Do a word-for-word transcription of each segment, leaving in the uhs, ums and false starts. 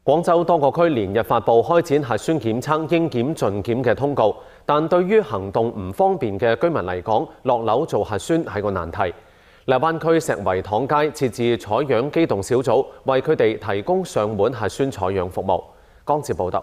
廣州多個區連日發布開展核酸檢測應檢盡檢嘅通告，但對於行動唔方便嘅居民嚟講，落樓做核酸係個難題。荔灣區石圍塘街設置採樣機動小組，為佢哋提供上門核酸採樣服務。江哲報道。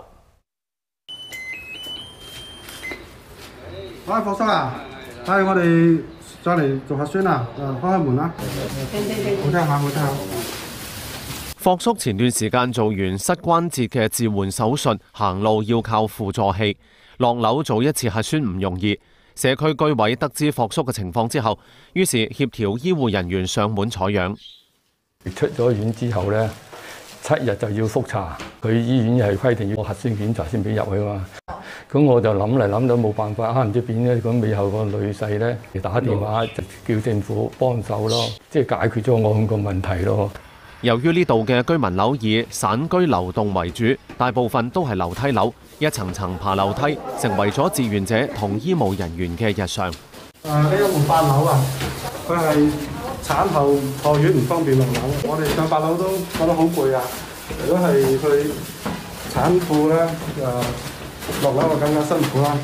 喂，霍生啊，係我哋再嚟做核酸啊！誒，開開門啦！好聽下，好聽下。 霍叔前段時間做完膝關節嘅置換手術，行路要靠輔助器，落樓做一次核酸唔容易。社區居委得知霍叔嘅情況之後，於是協調醫護人員上門採樣。 出咗院之後呢，七日就要覆查，佢醫院係規定要核酸檢查先俾入去嘛。咁我就諗嚟諗到冇辦法，啱唔知點咧，咁尾後個女婿咧打電話叫政府幫手咯，即係解決咗我個問題咯。 由於呢度嘅居民樓以散居流動為主，大部分都係樓梯樓，一層層爬樓梯，成為咗志願者同醫務人員嘅日常。誒， 呢一棟八樓啊，佢係產後坐月唔方便落樓，我哋上八樓都覺得好攰啊。如果係去產婦咧，誒落樓就更加辛苦啦。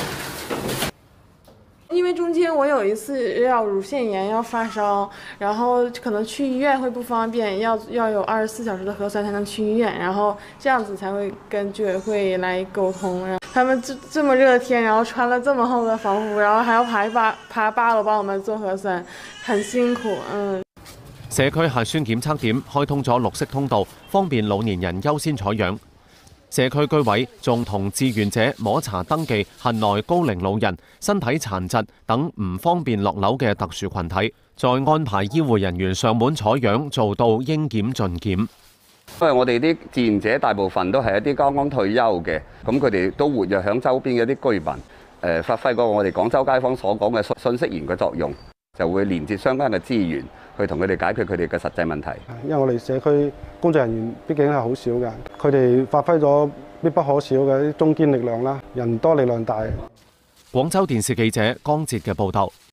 因為中間我有一次要乳腺炎，要發燒，然後可能去醫院會不方便，要要有二十四小時的核酸才能去醫院，然後這樣子才會跟居委會來溝通。然後他們這這麼熱天，然後穿了這麼厚的防護服，然後還要爬八爬八樓幫我們做核酸，很辛苦。嗯。 社區核酸檢測點開通咗綠色通道，方便老年人優先採樣。社區居委仲同志願者摸查登記轄內高齡老人、身體殘疾等唔方便落樓嘅特殊群體，再安排醫護人員上門採樣，做到應檢盡檢。 因為我哋啲志願者大部分都係一啲剛剛退休嘅，咁佢哋都活躍響周邊嘅啲居民，誒發揮過我哋廣州街坊所講嘅信息源嘅作用，就會連接相關嘅資源，去同佢哋解決佢哋嘅實際問題。 因為我哋社區工作人員畢竟係好少嘅，佢哋發揮咗必不可少嘅啲中堅力量啦，人多力量大。 廣州電視記者江哲嘅報導。